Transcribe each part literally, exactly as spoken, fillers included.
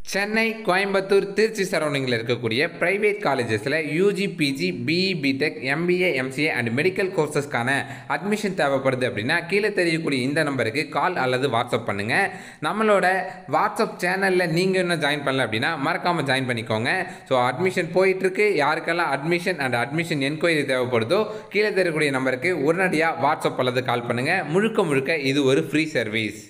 சென்னை, கோயம்புத்தூர், திருச்சி சரௌண்டிங்கில் இருக்கக்கூடிய பிரைவேட் காலேஜஸில் UG, PG, BE, BTech, MBA, MCA and medical கோர்சஸ்க்கான அட்மிஷன் தேவைப்படுது அப்படின்னா கீழே தெரியக்கூடிய இந்த நம்பருக்கு கால் அல்லது வாட்ஸ்அப் பண்ணுங்கள். நம்மளோட வாட்ஸ்அப் சேனலில் நீங்கள் இன்னும் ஜாயின் பண்ணல அப்படின்னா மறக்காமல் ஜாயின் பண்ணிக்கோங்க. ஸோ அட்மிஷன் போயிட்டுருக்கு. யாருக்கெல்லாம் அட்மிஷன் அண்ட் அட்மிஷன் என்கொயரி தேவைப்படுதோ கீழே தெரியக்கூடிய நம்பருக்கு உடனடியாக வாட்ஸ்அப் அல்லது கால் பண்ணுங்கள். முழுக்க முழுக்க இது ஒரு ஃப்ரீ சர்வீஸ்.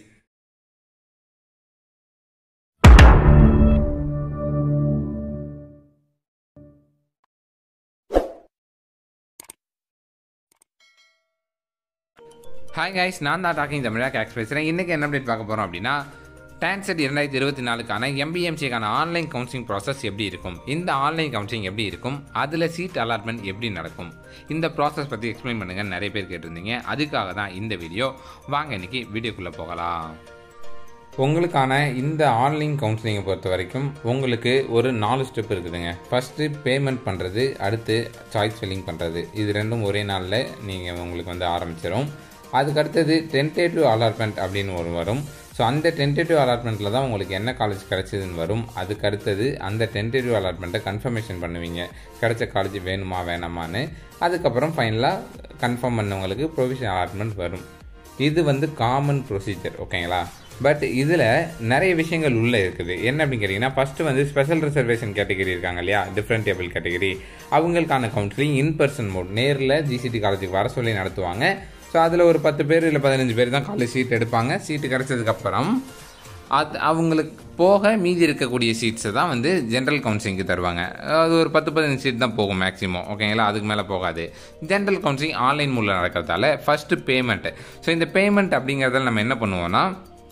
ஹாய் கைஸ், நான் தான் டாக்கிங் தமிழா கேக்ஸ் பேசுகிறேன். இன்றைக்கி என்ன அப்டேட் பார்க்க போகிறோம் அப்படின்னா, டான்செட் இரண்டாயிரத்தி இருபத்தி நாலுக்கான எம்பிஎம்சிக்கான ஆன்லைன் கவுன்சிலிங் ப்ராசஸ் எப்படி இருக்கும், இந்த ஆன்லைன் கவுன்சிலிங் எப்படி இருக்கும், அதில் சீட் அலாட்மெண்ட் எப்படி நடக்கும், இந்த ப்ராசஸ் பற்றி எக்ஸ்பிளைன் பண்ணுங்கள் நிறைய பேர் கேட்டிருந்தீங்க. அதுக்காக தான் இந்த வீடியோ. வாங்க இன்றைக்கி வீடியோக்குள்ளே போகலாம். உங்களுக்கான இந்த ஆன்லைன் கவுன்சிலிங்கை பொறுத்த வரைக்கும் உங்களுக்கு ஒரு நாலு ஸ்டெப் இருக்குதுங்க. ஃபஸ்ட்டு பேமெண்ட் பண்ணுறது, அடுத்து சாய்ஸ் ஃபில்லிங் பண்ணுறது. இது ரெண்டும் ஒரே நாளில் நீங்கள் உங்களுக்கு வந்து ஆரம்பிச்சிடும். அதுக்கடுத்தது டென்டேட்டிவ் அலாட்மெண்ட் அப்படின்னு ஒரு வரும். ஸோ அந்த டென்டேட்டிவ் அலாட்மெண்ட்டில் தான் உங்களுக்கு என்ன காலேஜ் கிடச்சிதுன்னு வரும். அதுக்கு அடுத்தது அந்த டென்டேட்டிவ் அலாட்மெண்ட்டை கன்ஃபர்மேஷன் பண்ணுவீங்க, கிடைச்ச காலேஜ் வேணுமா வேணாமான்னு. அதுக்கப்புறம் ஃபைனலாக கன்ஃபார்ம் பண்ணவங்களுக்கு ப்ரொவிஷனல் அலாட்மெண்ட் வரும். இது வந்து காமன் ப்ரொசீஜர், ஓகேங்களா? பட் இதில் நிறைய விஷயங்கள் உள்ளே இருக்குது. என்ன அப்படின்னு கேட்டிங்கன்னா, ஃபஸ்ட்டு வந்து ஸ்பெஷல் ரிசர்வேஷன் கேட்டகரி இருக்காங்க இல்லையா, டிஃப்ரெண்ட் டேபிள் கேட்டகரி, அவங்களுக்கான கவுன்சிலிங் இன் பர்சன் மோட் நேரில் ஜிசிடி காலேஜுக்கு வர சொல்லி நடத்துவாங்க. ஸோ அதில் ஒரு பத்து பேர் இல்லை பதினஞ்சு பேர் தான் காலேஜ் சீட் எடுப்பாங்க. சீட்டு கிடச்சதுக்கப்புறம் அது அவங்களுக்கு போக மீதி இருக்கக்கூடிய சீட்ஸை தான் வந்து ஜென்ரல் கவுன்சிலிங்க்கு தருவாங்க. அது ஒரு பத்து பதினஞ்சு சீட் தான் போகும் மேக்ஸிமம், ஓகேங்களா? அதுக்கு மேலே போகாது. ஜென்ரல் கவுன்சிலிங் ஆன்லைன் மூலம் நடக்கிறதால ஃபஸ்ட்டு பேமெண்ட்டு. ஸோ இந்த பேமெண்ட் அப்படிங்கிறதால நம்ம என்ன பண்ணுவோன்னா,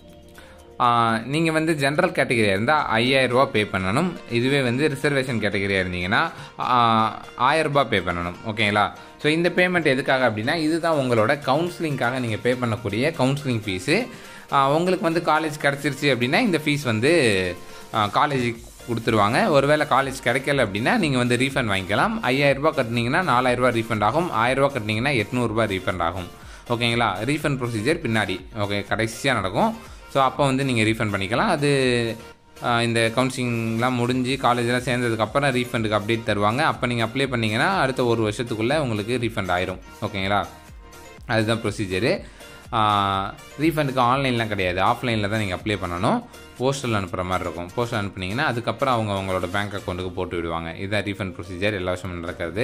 நீங்கள் வந்து ஜென்ரல் கேட்டகரியாக இருந்தால் ஐயாயிரரூபா பே பண்ணணும். இதுவே வந்து ரிசர்வேஷன் கேட்டகரியாக இருந்தீங்கன்னா ஆயிரரூபா பே பண்ணணும், ஓகேங்களா? ஸோ இந்த பேமெண்ட் எதுக்காக அப்படின்னா, இதுதான் உங்களோட கவுன்சிலிங்காக நீங்கள் பே பண்ணக்கூடிய கவுன்சிலிங் ஃபீஸு. உங்களுக்கு வந்து காலேஜ் கிடச்சிருச்சு அப்படின்னா இந்த ஃபீஸ் வந்து காலேஜுக்கு கொடுத்துருவாங்க. ஒருவேளை காலேஜ் கிடைக்கல அப்படின்னா நீங்கள் வந்து ரீஃபண்ட் வாங்கிக்கலாம். ஐயாயிரரூபா கட்டினீங்கன்னா நாலாயிரரூபா ரீஃபண்ட் ஆகும். ஆயிரரூபா கட்டினீங்கன்னா எட்நூறுரூபா ரீஃபண்ட் ஆகும், ஓகேங்களா? ரீஃபண்ட் ப்ரொசீஜர் பின்னாடி ஓகே கடைசியாக நடக்கும். ஸோ அப்போ வந்து நீங்கள் ரீஃபண்ட் பண்ணிக்கலாம். அது இந்த கவுன்சிலிங்லாம் முடிஞ்சு காலேஜெலாம் சேர்ந்ததுக்கப்புறம் ரீஃபண்டுக்கு அப்டேட் தருவாங்க. அப்போ நீங்கள் அப்ளை பண்ணிங்கன்னா அடுத்த ஒரு வருஷத்துக்குள்ளே உங்களுக்கு ரீஃபண்ட் ஆயிரும், ஓகேங்களா? அதுதான் ப்ரொசீஜரு. ரீஃபண்டுக்கு ஆன்லைன்லாம் கிடையாது, ஆஃப்லைனில் தான் நீங்கள் அப்ளை பண்ணணும். போஸ்டல் அனுப்புகிற மாதிரி இருக்கும். போஸ்டல் அனுப்புனீங்கன்னா அதுக்கப்புறம் அவங்க அவங்களோட பேங்க் அக்கௌண்ட்டுக்கு போட்டு விடுவாங்க. இதுதான் ரீஃபண்ட் ப்ரொசீஜர் எல்லா வருஷமும் நடக்கிறது.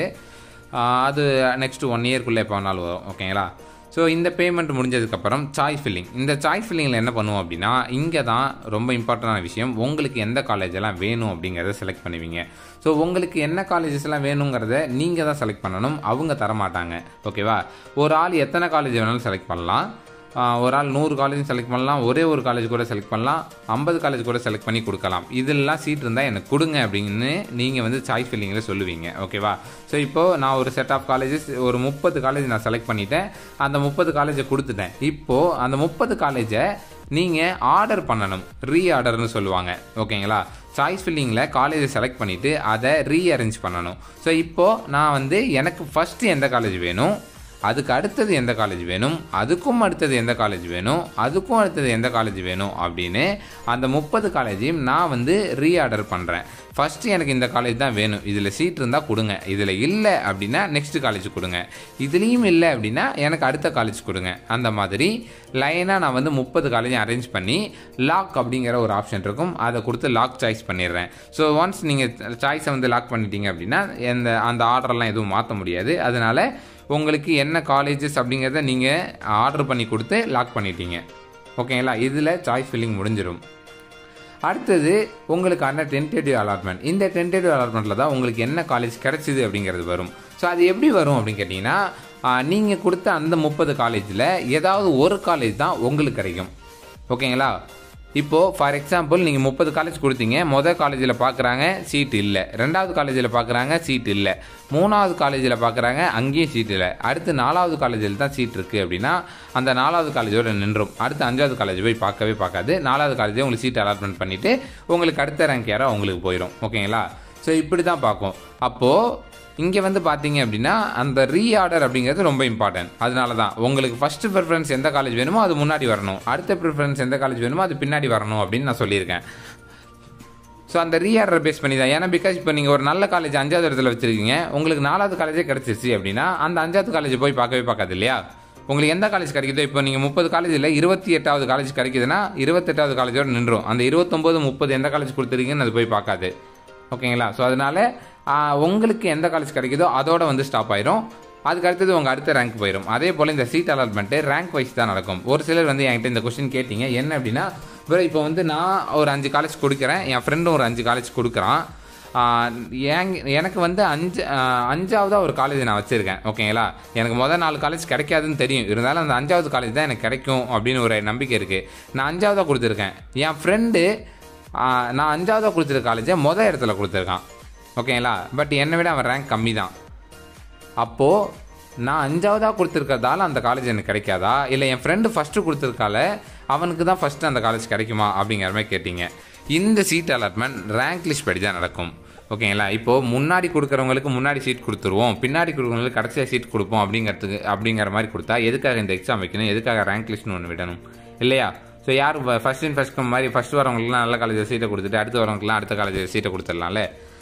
அது நெக்ஸ்ட்டு ஒன் இயர்க்குள்ளே எப்போ வேணாலும் வரும், ஓகேங்களா? ஸோ இந்த பேமெண்ட் முடிஞ்சதுக்கப்புறம் சாய்ஸ் ஃபில்லிங். இந்த சாய்ஸ் ஃபில்லிங்கில் என்ன பண்ணுவோம் அப்படின்னா, இங்கே தான் ரொம்ப இம்பார்ட்டண்டான விஷயம். உங்களுக்கு எந்த காலேஜெல்லாம் வேணும் அப்படிங்கிறத செலக்ட் பண்ணுவீங்க. ஸோ உங்களுக்கு என்ன காலேஜஸ்லாம் வேணுங்கிறத நீங்கள் தான் செலக்ட் பண்ணணும், அவங்க தரமாட்டாங்க, ஓகேவா? ஒரு ஆள் எத்தனை காலேஜ் வேணாலும் செலக்ட் பண்ணலாம். ஒரு ஆள் நூறு காலேஜ் செலக்ட் பண்ணலாம், ஒரே ஒரு காலேஜ் கூட செலக்ட் பண்ணலாம், ஐம்பது காலேஜ் கூட செலக்ட் பண்ணி கொடுக்கலாம். இதெல்லாம் சீட் இருந்தால் எனக்கு கொடுங்க அப்படின்னு நீங்கள் வந்து சாய்ஸ் ஃபில்லிங்கில் சொல்லுவீங்க, ஓகேவா? ஸோ இப்போது நான் ஒரு செட் ஆஃப் காலேஜஸ் ஒரு முப்பது காலேஜ் நான் செலக்ட் பண்ணிட்டேன். அந்த முப்பது காலேஜை கொடுத்துட்டேன். இப்போது அந்த முப்பது காலேஜை நீங்கள் ஆர்டர் பண்ணணும், ரீ ஆர்டர்னு சொல்லுவாங்க, ஓகேங்களா? சாய்ஸ் ஃபில்லிங்கில் காலேஜை செலக்ட் பண்ணிவிட்டு அதை ரீஅரேஞ்ச் பண்ணணும். ஸோ இப்போது நான் வந்து எனக்கு ஃபஸ்ட்டு எந்த காலேஜ் வேணும், அதுக்கு அடுத்தது எந்த காலேஜ் வேணும், அதுக்கும் அடுத்தது எந்த காலேஜ் வேணும், அதுக்கும் அடுத்தது எந்த காலேஜ் வேணும் அப்படின்னு அந்த முப்பது காலேஜையும் நான் வந்து ரீஆர்டர் பண்ணுறேன். ஃபஸ்ட்டு எனக்கு இந்த காலேஜ் தான் வேணும், இதில் சீட் இருந்தால் கொடுங்க, இதில் இல்லை அப்படின்னா நெக்ஸ்ட் காலேஜ் கொடுங்க, இதுலேயும் இல்லை அப்படின்னா எனக்கு அடுத்த காலேஜ் கொடுங்க. அந்த மாதிரி லைனாக நான் வந்து முப்பது காலேஜும் அரேஞ்ச் பண்ணி லாக் அப்படிங்கிற ஒரு ஆப்ஷன் இருக்கும், அதை கொடுத்து லாக் சாய்ஸ் பண்ணிடுறேன். ஸோ ஒன்ஸ் நீங்கள் சாய்ஸை வந்து லாக் பண்ணிட்டீங்க அப்படின்னா எந்த அந்த ஆர்டர்லாம் எதுவும் மாற்ற முடியாது. அதனால் உங்களுக்கு என்ன காலேஜஸ் அப்படிங்கிறத நீங்கள் ஆர்டர் பண்ணி கொடுத்து லாக் பண்ணிட்டீங்க, ஓகேங்களா? இதில் சாய்ஸ் ஃபில்லிங் முடிஞ்சிடும். அடுத்தது உங்களுக்கான டென்டேட்டிவ் அலாட்மெண்ட். இந்த டென்டேட்டிவ் அலாட்மெண்ட்டில் தான் உங்களுக்கு என்ன காலேஜ் கிடச்சிது அப்படிங்கிறது வரும். ஸோ அது எப்படி வரும் அப்படின்னு கேட்டிங்கன்னா, நீங்கள் கொடுத்த அந்த முப்பது காலேஜில் ஏதாவது ஒரு காலேஜ் தான் உங்களுக்கு கிடைக்கும், ஓகேங்களா? இப்போது ஃபார் எக்ஸாம்பிள் நீங்கள் முப்பது காலேஜ் கொடுத்தீங்க. மொதல் காலேஜில் பார்க்குறாங்க சீட் இல்லை, ரெண்டாவது காலேஜில் பார்க்குறாங்க சீட் இல்லை, மூணாவது காலேஜில் பார்க்குறாங்க அங்கேயும் சீட் இல்லை, அடுத்து நாலாவது காலேஜில் தான் சீட் இருக்குது அப்படின்னா அந்த நாலாவது காலேஜோடு நின்றும். அடுத்து அஞ்சாவது காலேஜ் போய் பார்க்கவே பார்க்காது. நாலாவது காலேஜே உங்களுக்கு சீட் அலாட்மெண்ட் பண்ணிவிட்டு உங்களுக்கு அடுத்த ரேங்க் யாரோ உங்களுக்கு போயிடும், ஓகேங்களா? ஸோ இப்படி தான் பார்க்கும். அப்போது இங்கே வந்து பார்த்தீங்க அப்படின்னா அந்த ரீஆர்டர் அப்படிங்கிறது ரொம்ப இம்பார்ட்டன்ட். அதனால தான் உங்களுக்கு ஃபஸ்ட்டு ப்ரிஃபரன்ஸ் எந்த காலேஜ் வேணுமோ அது முன்னாடி வரணும், அடுத்த ப்ரிஃபரன்ஸ் எந்த காலேஜ் வேணுமோ அது பின்னாடி வரணும் அப்படின்னு நான் சொல்லியிருக்கேன். ஸோ அந்த ரீஆர்டர் பேஸ் பண்ணி தான். ஏன்னா பிகாஸ் இப்போ நீங்கள் ஒரு நல்ல காலேஜ் அஞ்சாவது இடத்துல வச்சுருக்கீங்க, உங்களுக்கு நாலாவது காலேஜே கிடச்சிருச்சு அப்படின்னா அந்த அஞ்சாவது காலேஜ் போய் பார்க்கவே பார்க்காது இல்லையா. உங்களுக்கு எந்த காலேஜ் கிடைக்குதோ, இப்போ நீங்கள் முப்பது காலேஜில் இருபத்தி எட்டாவது காலேஜ் கிடைக்குதுன்னா இருபத்தெட்டாவது காலேஜோடு நின்றும். அந்த இருபத்தொம்போது முப்பது எந்த காலேஜ் கொடுத்துருக்கீங்கன்னு அது போய் பார்க்காது. ஓகேங்களா. ஸோ அதனால் உங்களுக்கு எந்த காலேஜ் கிடைக்குதோ அதோட வந்து ஸ்டாப் ஆயிரும். அதுக்கு அடுத்தது உங்கள் அடுத்த ரேங்க் போயிடும். அதே போல் இந்த சீட் அலாட்மெண்ட்டு ரேங்க் வைஸ் தான் நடக்கும். ஒரு சிலர் வந்து என்கிட்ட இந்த கொஸ்டின் கேட்டிங்க, என்ன அப்படின்னா ப்ரோ இப்போ வந்து நான் ஒரு அஞ்சு காலேஜ் கொடுக்குறேன், என் ஃப்ரெண்டும் ஒரு அஞ்சு காலேஜ் கொடுக்குறான், எனக்கு வந்து அஞ்சு அஞ்சாவதாக ஒரு காலேஜ் நான் வச்சுருக்கேன். ஓகேங்களா. எனக்கு மொதல் நாலு காலேஜ் கிடைக்காதுன்னு தெரியும், இருந்தாலும் அந்த அஞ்சாவது காலேஜ் தான் எனக்கு கிடைக்கும் அப்படின்னு ஒரு நம்பிக்கை இருக்குது. நான் அஞ்சாவதாக கொடுத்துருக்கேன், என் ஃப்ரெண்டு நான் அஞ்சாவதாக கொடுத்துருக்க காலேஜை மொதல் இடத்துல கொடுத்துருக்கான். ஓகேங்களா. பட் என்னை விட அவன் ரேங்க் கம்மி தான். அப்போது நான் அஞ்சாவதாக கொடுத்துருக்கிறதால அந்த காலேஜ் எனக்கு கிடைக்காதா, இல்லை என் ஃப்ரெண்டு ஃபஸ்ட்டு கொடுத்துருக்கால அவனுக்கு தான் ஃபஸ்ட்டு அந்த காலேஜ் கிடைக்குமா அப்படிங்கிற மாதிரி கேட்டிங்க. இந்த சீட் அலாட்மெண்ட் ரேங்க் லிஸ்ட் படி தான் நடக்கும். ஓகேங்களா. இப்போது முன்னாடி கொடுக்குறவங்களுக்கு முன்னாடி சீட் கொடுத்துருவோம், பின்னாடி கொடுக்குறவங்களுக்கு கடைசியாக சீட் கொடுப்போம் அப்படிங்கிறதுக்கு அப்படிங்கிற மாதிரி கொடுத்தா எதுக்காக இந்த எக்ஸாம் வைக்கணும், எதுக்காக ரேங்க் லிஸ்ட்னு ஒன்று விடணும் இல்லையா. ஸோ யார் ஃபஸ்ட் இன் ஃபஸ்ட் மாதிரி ஃபஸ்ட் வரவங்களுக்குலாம் நல்ல காலேஜில் சீட்டை கொடுத்துட்டு அடுத்து வரவங்களுக்குலாம் அடுத்த காலேஜில் சீட்டை கொடுத்துடலாம்ல.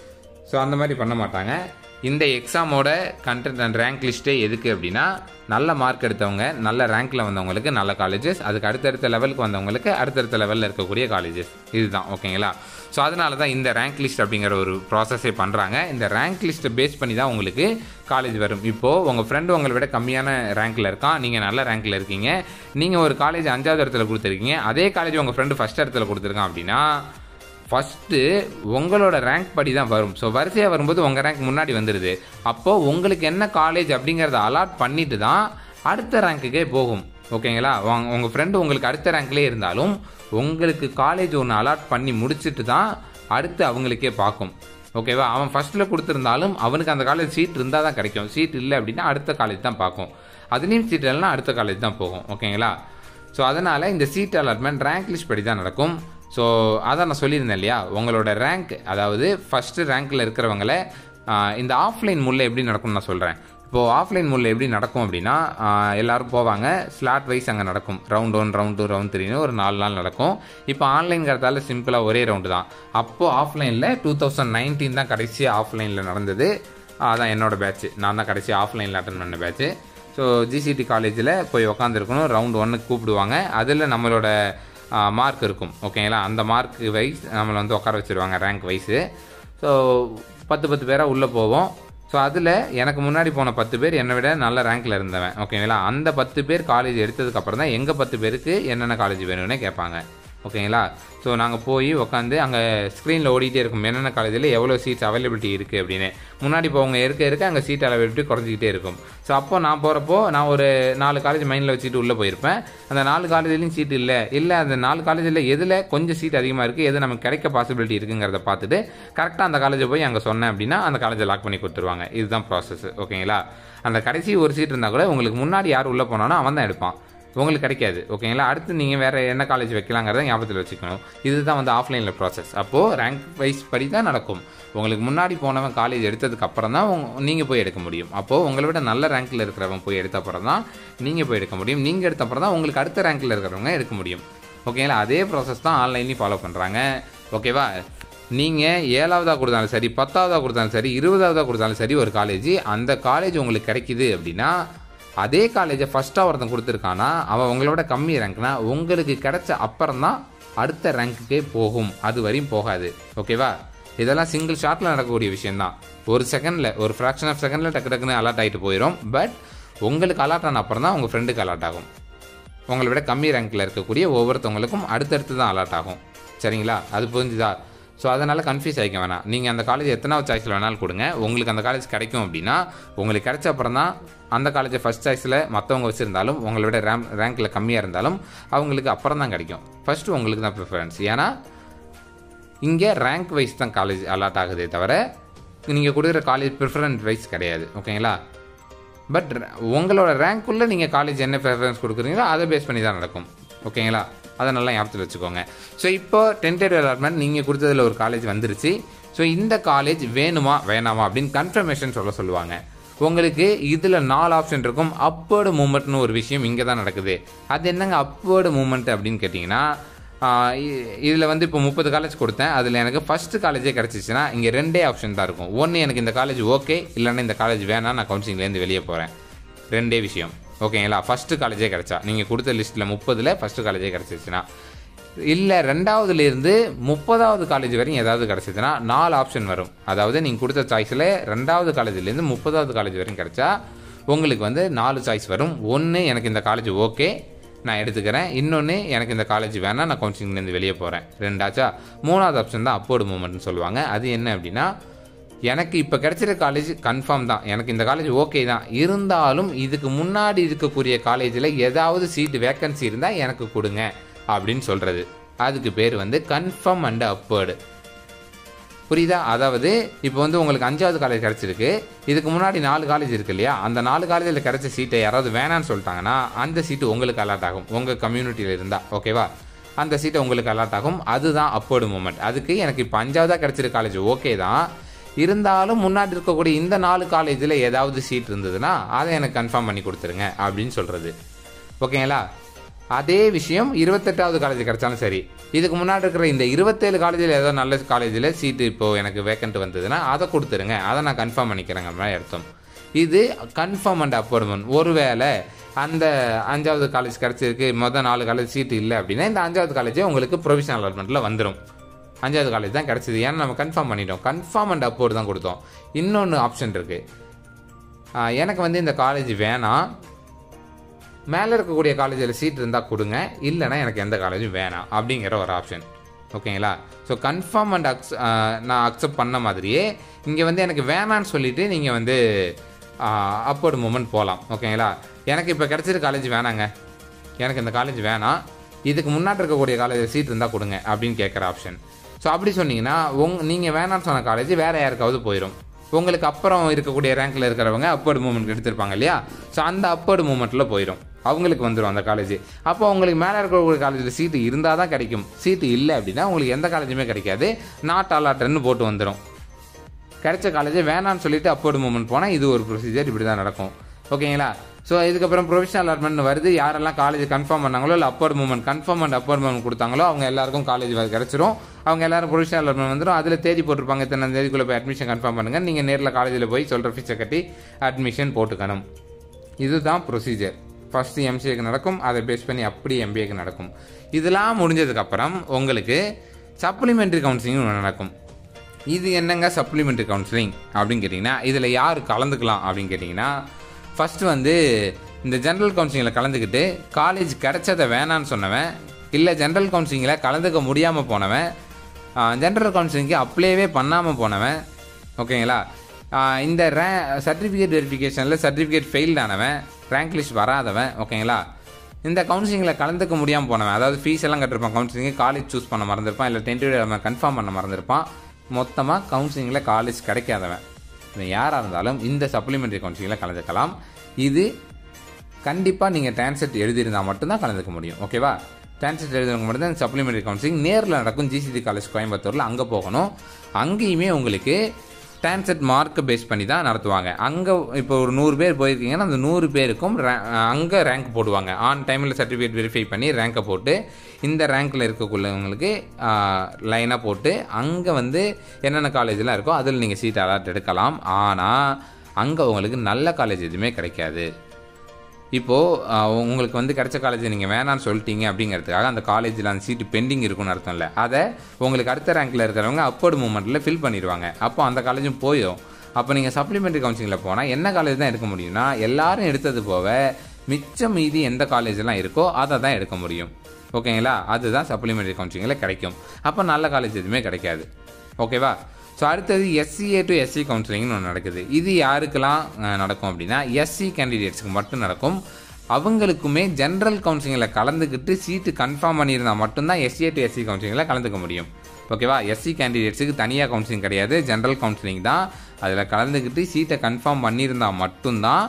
ஸோ அந்த மாதிரி பண்ண மாட்டாங்க. இந்த எக்ஸாமோட கண்டென்ட் அண்ட் ரேங்க் லிஸ்ட்டே எதுக்கு அப்படின்னா, நல்ல மார்க் எடுத்தவங்க நல்ல ரேங்க்கில் வந்தவங்களுக்கு நல்ல காலேஜஸ், அதுக்கு அடுத்தடுத்த லெவலுக்கு வந்தவங்களுக்கு அடுத்தடுத்த லெவலில் இருக்கக்கூடிய காலேஜஸ், இதுதான். ஓகேங்களா. ஸோ அதனால தான் இந்த ரேங்க் லிஸ்ட் அப்படிங்கிற ஒரு ப்ராசஸே பண்ணுறாங்க. இந்த ரேங்க் லிஸ்ட்டை பேஸ் பண்ணி தான் உங்களுக்கு காலேஜ் வரும். இப்போது உங்கள் ஃப்ரெண்டு உங்களை விட கம்மியான ரேங்க்கில் இருக்கான், நீங்கள் நல்ல ரேங்க்கில் இருக்கீங்க, நீங்கள் ஒரு காலேஜ் அஞ்சாவது இடத்துல கொடுத்துருக்கீங்க, அதே காலேஜ் உங்கள் ஃப்ரெண்டு ஃபஸ்ட் இடத்துல கொடுத்துருக்கான் அப்படின்னா ஃபஸ்ட்டு உங்களோட ரேங்க் படி தான் வரும். ஸோ வரிசையாக வரும்போது உங்கள் ரேங்க் முன்னாடி வந்துடுது. அப்போது உங்களுக்கு என்ன காலேஜ் அப்படிங்கிறத அலாட் பண்ணிட்டு தான் அடுத்த ரேங்க்குக்கே போகும். ஓகேங்களா. உங்கள் ஃப்ரெண்டு உங்களுக்கு அடுத்த ரேங்க்லேயே இருந்தாலும் உங்களுக்கு காலேஜ் ஒன்று அலாட் பண்ணி முடிச்சுட்டு தான் அடுத்து அவங்களுக்கே பார்க்கும். ஓகேவா. அவன் ஃபஸ்ட்டில் கொடுத்துருந்தாலும் அவனுக்கு அந்த காலேஜ் சீட் இருந்தால் தான் கிடைக்கும், சீட் இல்லை அப்படின்னா அடுத்த காலேஜ் தான் பார்க்கும், அதுலேயும் சீட் இல்லைன்னா அடுத்த காலேஜ் தான் போகும். ஓகேங்களா. ஸோ அதனால் இந்த சீட் அலாட்மெண்ட் ரேங்க் லிஸ்ட் படி தான் நடக்கும். ஸோ அதான் நான் சொல்லியிருந்தேன் இல்லையா, உங்களோட ரேங்க் அதாவது ஃபஸ்ட்டு ரேங்க்கில் இருக்கிறவங்கள இந்த ஆஃப்லைன் முல்லை எப்படி நடக்கும்னு நான் சொல்கிறேன். இப்போது ஆஃப்லைன் முல்லை எப்படி நடக்கும் அப்படின்னா, எல்லோரும் போவாங்க, ஸ்லாட் வைஸ் அங்கே நடக்கும், round one round two round த்ரீன்னு ஒரு நாலு நாள் நடக்கும். இப்போ ஆன்லைன்கிறதால சிம்பிளாக ஒரே ரவுண்டு தான். அப்போது ஆஃப்லைனில் டூ தௌசண்ட் நைன்டீன் தான் கடைசி ஆஃப்லைனில் நடந்தது. அதான் என்னோடய பேட்ச்சு, நான் தான் கடைசி ஆஃப்லைனில் அட்டன் பண்ண பேட்ச்சு. ஸோ ஜிசிடி காலேஜில் போய் உக்காந்துருக்கணும், ரவுண்ட் ஒன்னுக்கு கூப்பிடுவாங்க, அதில் நம்மளோட மார்க் இருக்கும். ஓகேங்களா. அந்த மார்க் வைஸ் நம்மளை வந்து உட்கார வச்சுருவாங்க ரேங்க் வைஸு. ஸோ பத்து பத்து பேராக உள்ளே போவோம். ஸோ அதில் எனக்கு முன்னாடி போன பத்து பேர் என்னை விட நல்ல ரேங்க்கில் இருந்தவன். ஓகேங்களா. அந்த பத்து பேர் காலேஜ் எடுத்ததுக்கப்புறம் தான் எங்கள் பத்து பேருக்கு என்னென்ன காலேஜ் வேணும்னே கேட்பாங்க. ஓகேங்களா. ஸோ நாங்கள் போய் உட்காந்து அங்கே ஸ்க்ரீனில் ஓடிட்டே இருக்கும் என்னென்ன காலேஜில் எவ்வளோ சீட்ஸ் அவைலபிலிட்டி இருக்குது அப்படின்னு. முன்னாடி போவங்க இருக்க இருக்க அங்கே சீட் அவைலபிலிட்டி குறைஞ்சிக்கிட்டே இருக்கும். ஸோ அப்போ நான் போகிறப்போ நான் ஒரு நாலு காலேஜ் மைண்டில் வச்சுட்டு உள்ளே போயிருப்பேன். அந்த நாலு காலேஜ்லேயும் சீட் இல்லை இல்லை அந்த நாலு காலேஜில் எதில் கொஞ்சம் சீட் அதிகமாக இருக்குது, எது நமக்கு கிடைக்க பாசிபிலிட்டி இருக்குங்கிறத பார்த்துட்டு கரெக்டாக அந்த காலேஜை போய் அங்கே சொன்னேன் அப்படின்னா அந்த காலேஜை லாக் பண்ணி கொடுத்துருவாங்க. இதுதான் ப்ராசஸ். ஓகேங்களா. அந்த கடைசி ஒரு சீட் இருந்தால் கூட உங்களுக்கு முன்னாடி யார் உள்ளே போனானோ அவன் தான் எடுப்பான், உங்களுக்கு கிடைக்காது. ஓகேங்களா. அடுத்து நீங்கள் வேறு என்ன காலேஜ் வைக்கலாங்கிறத ஞாபகத்தில் வச்சுக்கணும். இதுதான் வந்து ஆஃப்லைனில் ப்ராசஸ். அப்போது ரேங்க் வைஸ் படி தான் நடக்கும். உங்களுக்கு முன்னாடி போனவன் காலேஜ் எடுத்ததுக்கு அப்புறம் தான் நீங்கள் போய் எடுக்க முடியும். அப்போது உங்களை விட நல்ல ரேங்க்கில் இருக்கிறவங்க போய் எடுத்த அப்புறம் தான் நீங்கள் போய் எடுக்க முடியும். நீங்கள் எடுத்த அப்புறம் தான் உங்களுக்கு அடுத்த ரேங்க்கில் இருக்கிறவங்க எடுக்க முடியும். ஓகேங்களா. அதே ப்ராசஸ் தான் ஆன்லைன்லேயும் ஃபாலோ பண்ணுறாங்க. ஓகேவா. நீங்கள் ஏழாவதாக கொடுத்தாலும் சரி, பத்தாவதாக கொடுத்தாலும் சரி, இருபதாவதாக கொடுத்தாலும் சரி, ஒரு காலேஜ் அந்த காலேஜ் உங்களுக்கு கிடைக்கிது அப்படின்னா அதே காலேஜை ஃபஸ்ட்டாக ஒருத்தன் கொடுத்துருக்கானா அவன் உங்களோட கம்மி ரேங்க்னா உங்களுக்கு கிடைச்ச அப்புறம் தான் அடுத்த ரேங்க்குக்கே போகும், அது வரையும் போகாது. ஓகேவா. இதெல்லாம் சிங்கிள் ஷாட்டில் நடக்கக்கூடிய விஷயந்தான். ஒரு செகண்டில் ஒரு ஃப்ராக்ஷன் ஆஃப் செகண்டில் டக்கு டக்குன்னு அலாட் ஆகிட்டு போயிடும். பட் உங்களுக்கு அலாட் ஆன அப்புறம் தான் உங்கள் ஃப்ரெண்டுக்கு அலாட் ஆகும். உங்களை விட கம்மி ரேங்க்கில் இருக்கக்கூடிய ஒவ்வொருத்தவங்களுக்கும் அடுத்தடுத்து தான் அலாட் ஆகும். சரிங்களா. அது புரிஞ்சுதா. ஸோ அதனால் கன்ஃபியூஸ் ஆகிக்க வேணாம். நீங்கள் அந்த காலேஜ் எத்தனாவது சாய்ஸில் வேணாலும் கொடுங்க, உங்களுக்கு அந்த காலேஜ் கிடைக்கும் அப்படின்னா உங்களுக்கு கிடைச்ச அப்புறம் தான் அந்த காலேஜை ஃபஸ்ட் சாய்ஸில் மற்றவங்க வச்சுருந்தாலும் உங்களை விட ரேங்க் ரேங்க்கில் கம்மியாக இருந்தாலும் அவங்களுக்கு அப்புறம் தான் கிடைக்கும். ஃபஸ்ட்டு உங்களுக்கு தான் ப்ரிஃபரன்ஸ். ஏன்னா இங்கே ரேங்க் வைஸ் தான் காலேஜ் அலாட் ஆகுதே தவிர நீங்கள் கொடுக்குற காலேஜ் ப்ரிஃபரன்ஸ் வைஸ் கிடையாது. ஓகேங்களா. பட் உங்களோட ரேங்க்குள்ளே நீங்கள் காலேஜ் என்ன ப்ரிஃபரன்ஸ் கொடுக்குறீங்களோ அதை பேஸ் பண்ணி தான் நடக்கும். ஓகேங்களா. அதை நல்லா ஞாபகத்தில் வச்சுக்கோங்க. ஸோ இப்போ டென்டேட்டிவ் அலாட்மெண்ட் நீங்கள் கொடுத்ததில் ஒரு காலேஜ் வந்துருச்சு. ஸோ இந்த காலேஜ் வேணுமா வேணாமா அப்படின்னு கன்ஃபர்மேஷன் சொல்ல சொல்லுவாங்க. உங்களுக்கு இதில் நாலு ஆப்ஷன் இருக்கும். அப்வர்டு மூவ்மெண்ட்னு ஒரு விஷயம் இங்கே தான் நடக்குது. அது என்னங்க அப்வர்டு மூவ்மெண்ட் அப்படின்னு கேட்டிங்கன்னா, இதில் வந்து இப்போ முப்பது காலேஜ் கொடுத்தேன். அதில் எனக்கு ஃபஸ்ட்டு காலேஜே கிடச்சிச்சின்னா இங்கே ரெண்டே ஆப்ஷன் தான் இருக்கும். ஒன்று எனக்கு இந்த காலேஜ் ஓகே, இல்லைன்னா இந்த காலேஜ் வேணாம், நான் கவுன்சிலிங்லேருந்து வெளியே போகிறேன். ரெண்டே விஷயம். ஓகேங்களா? ஃபஸ்ட்டு காலேஜே கிடச்சா, நீங்கள் கொடுத்த லிஸ்ட்டில் முப்பதில் ஃபஸ்ட்டு காலேஜே கிடச்சிச்சின்னா, இல்லை ரெண்டாவதுலேருந்து முப்பதாவது காலேஜ் வரையும் ஏதாவது கிடச்சிதுன்னா நாலு ஆப்ஷன் வரும். அதாவது நீங்கள் கொடுத்த சாய்ஸில் ரெண்டாவது காலேஜ்லேருந்து முப்பதாவது காலேஜ் வரையும் கிடச்சா உங்களுக்கு வந்து நாலு சாய்ஸ் வரும். ஒன்று எனக்கு இந்த காலேஜ் ஓகே, நான் எடுத்துக்கிறேன். இன்னொன்று எனக்கு இந்த காலேஜ் வேணாம், நான் கவுன்சிலிங்லேருந்து வெளியே போகிறேன். ரெண்டாச்சா? மூணாவது ஆப்ஷன் தான் அப்போர்டு மூமெண்ட்னு சொல்லுவாங்க. அது என்ன அப்படின்னா, எனக்கு இப்போ கிடைச்சிருக்க காலேஜ் கன்ஃபார்ம் தான், எனக்கு இந்த காலேஜ் ஓகே தான், இருந்தாலும் இதுக்கு முன்னாடி இருக்கக்கூடிய காலேஜில் ஏதாவது சீட்டு வேக்கன்சி இருந்தால் எனக்கு கொடுங்க அப்படின்னு சொல்கிறது. அதுக்கு பேர் வந்து கன்ஃபார்ம் அண்ட் அப்போர்டு. புரியுதா? அதாவது இப்போ வந்து உங்களுக்கு அஞ்சாவது காலேஜ் கிடச்சிருக்கு, இதுக்கு முன்னாடி நாலு காலேஜ் இருக்குது இல்லையா, அந்த நாலு காலேஜில் கிடச்ச சீட்டை யாராவது வேணான்னு சொல்லிட்டாங்கன்னா அந்த சீட்டு உங்களுக்கு அலாட் ஆகும். உங்கள் கம்யூனிட்டியில் இருந்தால் ஓகேவா, அந்த சீட்டை உங்களுக்கு அலாட் ஆகும். அதுதான் அப்போர்டு மூமெண்ட். அதுக்கு எனக்கு இப்போ அஞ்சாவதாக கிடச்சிருக்க காலேஜ் ஓகே தான், இருந்தாலும் முன்னாடி இருக்கக்கூடிய இந்த நாலு காலேஜில் ஏதாவது சீட் இருந்ததுன்னா அதை எனக்கு கன்ஃபார்ம் பண்ணி கொடுத்துருங்க அப்படின்னு சொல்கிறது. ஓகேங்களா? அதே விஷயம் இருபத்தெட்டாவது காலேஜ் கிடைச்சாலும் சரி, இதுக்கு முன்னாடி இருக்கிற இந்த இருபத்தேழு காலேஜில் ஏதோ நல்ல காலேஜில் சீட்டு இப்போது எனக்கு வேக்கண்ட் வந்ததுன்னா அதை கொடுத்துருங்க, அதை நான் கன்ஃபார்ம் பண்ணிக்கிறேங்க மாதிரி அர்த்தம். இது கன்ஃபார்ம் அண்ட் அப்பாயின்மெண்ட். ஒருவேளை அந்த அஞ்சாவது காலேஜ் கிடச்சிருக்கு, மொதல் நாலு காலேஜ் சீட்டு இல்லை அப்படின்னா இந்த அஞ்சாவது காலேஜே உங்களுக்கு ப்ரொவிஷனல் அலாட்மெண்ட்டில் வந்துடும். அஞ்சாவது காலேஜ் தான் கிடச்சிது, ஏன்னா நம்ம கன்ஃபார்ம் பண்ணிட்டோம், கன்ஃபார்ம் அண்ட் அப்போர்டு தான் கொடுத்தோம். இன்னொன்று ஆப்ஷன் இருக்குது, எனக்கு வந்து இந்த காலேஜ் வேணாம், மேலே இருக்கக்கூடிய காலேஜில் சீட் இருந்தால் கொடுங்க, இல்லைனா எனக்கு எந்த காலேஜும் வேணாம் அப்படிங்கிற ஒரு ஆப்ஷன். ஓகேங்களா? ஸோ கன்ஃபார்ம் அண்ட் அக்ஸ் நான் அக்செப்ட் பண்ண மாதிரியே இங்கே வந்து எனக்கு வேணான்னு சொல்லிவிட்டு நீங்கள் வந்து அப்போர்டு மூமெண்ட் போகலாம். ஓகேங்களா? எனக்கு இப்போ கிடச்சிருக்க காலேஜ் வேணாங்க, எனக்கு இந்த காலேஜ் வேணாம், இதுக்கு முன்னாடி இருக்கக்கூடிய காலேஜில் சீட் இருந்தால் கொடுங்க அப்படின்னு கேட்குற ஆப்ஷன். ஸோ அப்படி சொன்னீங்கன்னா உங் நீங்கள் வேணான்னு சொன்ன காலேஜ் வேறு யாருக்காவது போயிடும். உங்களுக்கு அப்புறம் இருக்கக்கூடிய ரேங்கில் இருக்கிறவங்க அப்போர்டு மூமெண்ட் எடுத்திருப்பாங்க இல்லையா, ஸோ அந்த அப்போர்டு மூமெண்ட்டில் போயிடும், அவங்களுக்கு வந்துடும் அந்த காலேஜ். அப்போ உங்களுக்கு மேலே இருக்கக்கூடிய காலேஜில் சீட்டு இருந்தால் தான் கிடைக்கும், சீட்டு இல்லை அப்படின்னா உங்களுக்கு எந்த காலேஜுமே கிடைக்காது, நாட் அலாட்டட்னு போட்டு வந்துடும். கிடைச்ச காலேஜை வேணான்னு சொல்லிட்டு அப்போர்டு மூமெண்ட் போனால் இது ஒரு ப்ரொசீஜர், இப்படி தான் நடக்கும். ஓகேங்களா? ஸோ இதுக்கப்புறம் ப்ரொவிஷனல் அலாட்மெண்ட் வருது, யாரெல்லாம் காலேஜ் கன்ஃபார்ம் பண்ணாங்களோ இல்லை upward movement confirm and upward movement கொடுத்தாங்களோ அவங்க எல்லாருக்கும் காலேஜ் கிடச்சிரும். அவங்க எல்லாரும் ப்ரொவிஷனல் அலாட்மெண்ட் வந்துடும். அதில் தேதி போட்டிருப்பாங்க, இத்தனை தேதிக்குள்ளே போய் அட்மிஷன் கன்ஃபார்ம் பண்ணுங்கள், நீங்கள் நேரில் காலேஜில் போய் சொல்கிற ஃபீஸை கட்டி அட்மிஷன் போட்டுக்கணும். இதுதான் ப்ரொசீஜர். ஃபஸ்ட்டு எம்சிஏக்கு நடக்கும், அதை பேஸ் பண்ணி அப்படி எம்பிஏக்கு நடக்கும். இதெல்லாம் முடிஞ்சதுக்கப்புறம் உங்களுக்கு சப்ளிமெண்ட்ரி கவுன்சிலிங் ஒன்று நடக்கும். இது என்னங்க சப்ளிமெண்ட்ரி கவுன்சிலிங் அப்படின்னு கேட்டிங்கன்னா, இதில் யார் கலந்துக்கலாம் அப்படின்னு கேட்டிங்கன்னா, ஃபஸ்ட்டு வந்து இந்த ஜென்ரல் கவுன்சிலிங்கில் கலந்துக்கிட்டு காலேஜ் கிடச்சதை வேணான்னு சொன்னவன், இல்லை ஜென்ரல் கவுன்சிலிங்கில் கலந்துக்க முடியாமல் போனவன், ஜென்ரல் கவுன்சிலிங்க்கு அப்ளைவே பண்ணாமல் போனவன், ஓகேங்களா, இந்த ரே சர்டிஃபிகேட் வெரிஃபிகேஷனில் சர்டிஃபிகேட் ஃபெயில்டானவன், ரேங்க் லிஸ்ட் வராதவன், ஓகேங்களா, இந்த கவுன்சிலிங்கில் கலந்துக்க முடியாமல் போனவன், அதாவது ஃபீஸ் எல்லாம் கட்டிருப்பான், கவுன்சிலிங்கு காலேஜ் சூஸ் பண்ண மறந்துருப்பான், இல்லை டென்டேட்டிவ் கன்ஃபார்ம் பண்ண மறந்துருப்பான், மொத்தமாக கவுன்சிலிங்கில் காலேஜ் கிடைக்காதவன், யாராக இருந்தாலும் இந்த சப்ளிமெண்ட்ரி கவுன்சிலிங்கில் கலந்துக்கலாம். இது கண்டிப்பாக நீங்கள் டான்செட் எழுதியிருந்தால் மட்டும்தான் கலந்துக்க முடியும். ஓகேவா? டான்செட் எழுதுறவங்க மட்டும்தான் சப்ளிமெண்ட்ரி கவுன்சிலிங் நேரில் நடக்கும். ஜிசிடி காலேஜ் கோயம்புத்தூரில் அங்கே போகணும். அங்கேயுமே உங்களுக்கு டான்செட் மார்க்கை பேஸ் பண்ணி தான் நடத்துவாங்க. அங்கே இப்போ ஒரு நூறு பேர் போயிருக்கீங்கன்னா அந்த நூறு பேருக்கும் அங்கே ரேங்க் போடுவாங்க. ஆன் டைமில் சர்டிஃபிகேட் வெரிஃபை பண்ணி ரேங்கை போட்டு இந்த ரேங்க்கில் இருக்கக்குள்ளவங்களுக்கு லைனாக போட்டு அங்கே வந்து என்னென்ன காலேஜெலாம் இருக்கோ அதில் நீங்கள் சீட் அலாட் எடுக்கலாம். ஆனால் அங்கே உங்களுக்கு நல்ல காலேஜ் எதுவுமே கிடைக்காது. இப்போது உங்களுக்கு வந்து கிடைச்ச காலேஜ் நீங்கள் வேணான்னு சொல்லிட்டீங்க அப்படிங்கிறதுக்காக அந்த காலேஜில் அந்த சீட்டு பெண்டிங் இருக்குன்னு அர்த்தம் இல்லை. அதை உங்களுக்கு அடுத்த ரேங்க்கில் இருக்கிறவங்க அப்போர்டு மூமெண்ட்டில் ஃபில் பண்ணிடுவாங்க. அப்போ அந்த காலேஜும் போயிடும். அப்போ நீங்கள் சப்ளிமெண்ட்ரி கவுன்சிலிங்கில் போனால் என்ன காலேஜ் தான் எடுக்க முடியும்னா, எல்லாரும் எடுத்தது போக மிச்சம் மீதி எந்த காலேஜெலாம் இருக்கோ அதை தான் எடுக்க முடியும். ஓகேங்களா? அதுதான் சப்ளிமெண்ட்ரி கவுன்சிலிங்கில் கிடைக்கும். அப்போ நல்ல காலேஜ் எதுவுமே கிடைக்காது. ஓகேவா? ஸோ அடுத்தது எஸ்சிஏ டு எஸ்சி கவுன்சிலிங்னு ஒன்று நடக்குது. இது யாருக்கெல்லாம் நடக்கும் அப்படின்னா, எஸ்சி கேண்டிடேட்ஸுக்கு மட்டும் நடக்கும். அவங்களுக்குமே ஜென்ரல் கவுன்சிலிங்கில் கலந்துக்கிட்டு சீட்டு கன்ஃபார்ம் பண்ணியிருந்தால் மட்டும்தான் எஸ்சிஏ டு எஸ்சி கவுன்சிலிங்கில் கலந்துக்க முடியும். ஓகேவா? எஸ்சி கேண்டிடேட்ஸுக்கு தனியாக கவுன்சிலிங் கிடையாது, ஜென்ரல் கவுன்சிலிங் தான். அதில் கலந்துக்கிட்டு சீட்டை கன்ஃபார்ம் பண்ணியிருந்தால் மட்டும்தான்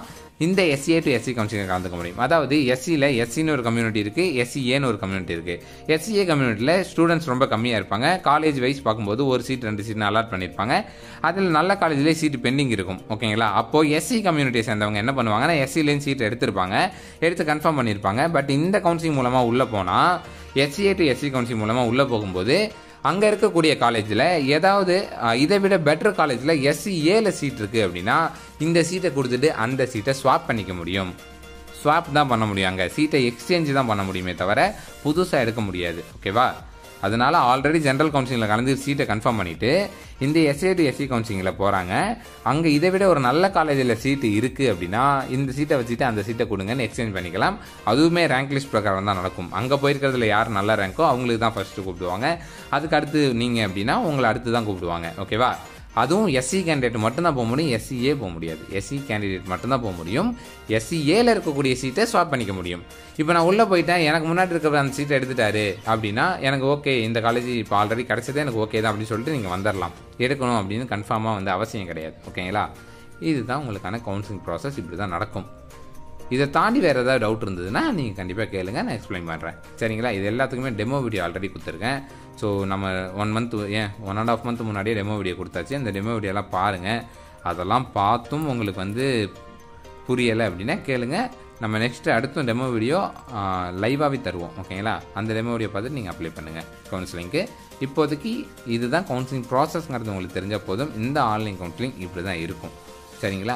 இந்த எஸ்சிஏ டு எஸ்சி கவுன்சிலிங் கலந்துக்க முடியும். அதாவது எஸ்சியில் எஸ்சின்னு ஒரு கம்யூனிட்டி இருக்குது, எஸ்சிஏன்னு ஒரு கம்யூனிட்டி இருக்குது. எஸ்சிஏ கம்யூனிட்டியில் ஸ்டூடெண்ட்ஸ் ரொம்ப கம்மியாக இருப்பாங்க. காலேஜ் வைஸ் பார்க்கும்போது ஒரு சீட் ரெண்டு சீட்னு அலாட் பண்ணியிருப்பாங்க. அதில் நல்ல காலேஜ்லேயே சீட்டு பெண்டிங் இருக்கும். ஓகேங்களா? அப்போது எஸ்சி கம்யூனிட்டியை சேர்ந்தவங்க என்ன பண்ணுவாங்கன்னா எஸ்சிலேயும் சீட் எடுத்திருப்பாங்க, எடுத்து கன்ஃபார்ம் பண்ணியிருப்பாங்க. பட் இந்த கவுன்சிலிங் மூலமாக உள்ளே போனால் எஸ்சிஏ டு எஸ்சி கவுன்சிலிங் மூலமாக உள்ளே போகும்போது அங்கே இருக்கக்கூடிய காலேஜில் ஏதாவது இதை விட பெட்டர் காலேஜில் எஸ்சி ஏல சீட் இருக்குது அப்படின்னா இந்த சீட்டை கொடுத்துட்டு அந்த சீட்டை ஸ்வாப் பண்ணிக்க முடியும். ஸ்வாப் தான் பண்ண முடியும், அங்கே சீட்டை எக்ஸ்சேஞ்ச் தான் பண்ண முடியுமே தவிர புதுசாக எடுக்க முடியாது. ஓகேவா? அதனால் ஆல்ரெடி ஜென்ரல் கவுன்சிலிங்கில் கலந்து சீட்டை கன்ஃபார்ம் பண்ணிவிட்டு இந்த எஸ்ஏ டு எஸ்சி கவுன்சிலிங்கில் போகிறாங்க. அங்கே இதை விட ஒரு நல்ல காலேஜில் சீட்டு இருக்குது அப்படின்னா இந்த சீட்டை வச்சுட்டு அந்த சீட்டை கொடுங்கன்னு எக்ஸ்சேஞ்ச் பண்ணிக்கலாம். அதுவுமே ரேங்க் லிஸ்ட் பிரகாரம் தான் நடக்கும். அங்கே போயிருக்கிறதுல யார் நல்ல ரேங்கோ அவங்களுக்கு தான் ஃபஸ்ட்டு கூப்பிடுவாங்க. அதுக்கு அடுத்து நீங்கள் அப்படின்னா உங்களை அடுத்து தான் கூப்பிடுவாங்க. ஓகேவா? அதுவும் எஸ்சி கேண்டிடேட் மட்டும்தான் போக முடியும், எஸ்சிஏ போக முடியாது. எஸ்சி கேண்டிடேட் மட்டும்தான் போக முடியும். எஸ்சிஏல இருக்கக்கூடிய சீட்டை ஸ்வாப் பண்ணிக்க முடியும். இப்போ நான் உள்ளே போயிட்டேன், எனக்கு முன்னாடி இருக்கிற அந்த சீட்டை எடுத்துட்டாரு அப்படின்னா எனக்கு ஓகே, இந்த காலேஜ் இப்போ ஆல்ரெடி கிடச்சதே எனக்கு ஓகே தான் அப்படின்னு சொல்லிட்டு நீங்கள் வந்துடலாம். எடுக்கணும் அப்படின்னு கன்ஃபார்மாக வந்து அவசியம் கிடையாது. ஓகேங்களா? இதுதான் உங்களுக்கான கவுன்சிலிங் ப்ராசஸ். இப்படி தான் நடக்கும். இதை தாண்டி வேறு ஏதாவது டவுட் இருந்ததுன்னா நீங்கள் கண்டிப்பாக கேளுங்க, நான் எக்ஸ்பிளைன் பண்ணுறேன். சரிங்களா? இது எல்லாத்துக்குமே டெமோ வீடியோ ஆல்ரெடி கொடுத்துருக்கேன். ஸோ நம்ம ஒன் மந்த் ஏன் ஒன் அண்ட் ஆஃப் மந்த் முன்னாடியே டெமோ வீடியோ கொடுத்தாச்சு. அந்த டெமோ வீடியோலாம் பாருங்கள். அதெல்லாம் பார்த்தும் உங்களுக்கு வந்து புரியலை அப்படின்னா கேளுங்க. நம்ம நெக்ஸ்ட்டு அடுத்த டெமோ வீடியோ லைவாகவே தருவோம். ஓகேங்களா? அந்த டெமோ வீடியோ பார்த்துட்டு நீங்கள் அப்ளை பண்ணுங்கள் கவுன்சிலிங்க்கு. இப்போதைக்கு இதுதான் கவுன்சிலிங் ப்ராசஸ்ங்கிறது உங்களுக்கு தெரிஞ்சால் போதும். இந்த ஆன்லைன் கவுன்சிலிங் இப்படி தான் இருக்கும். சரிங்களா?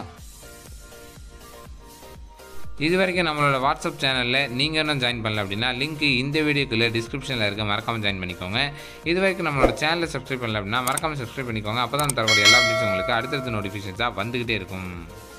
இது வரைக்கும் நம்மளோட வாட்ஸ்அப் சேனலில் நீங்கள் இன்னும் ஜாயின் பண்ணல அப்படின்னா லிங்க் இந்த வீடியோக்குள்ளே டிஸ்கிரிப்ஷனில் இருக்க, மறக்காமல் ஜாயின் பண்ணிக்கோங்க. இது வரைக்கும் நம்மளோட சேனலை சப்ஸ்கிரைப் பண்ணல அப்படின்னா மறக்காமல் சப்ஸ்கிரைப் பண்ணிக்கோங்க. அப்போ தான் தரக்கூடிய எல்லா அப்டேட்ஸும் உங்களுக்கு அடுத்தடுத்த நோட்டிஃபிகேஷன்ஸாக வந்துக்கிட்டே இருக்கும்.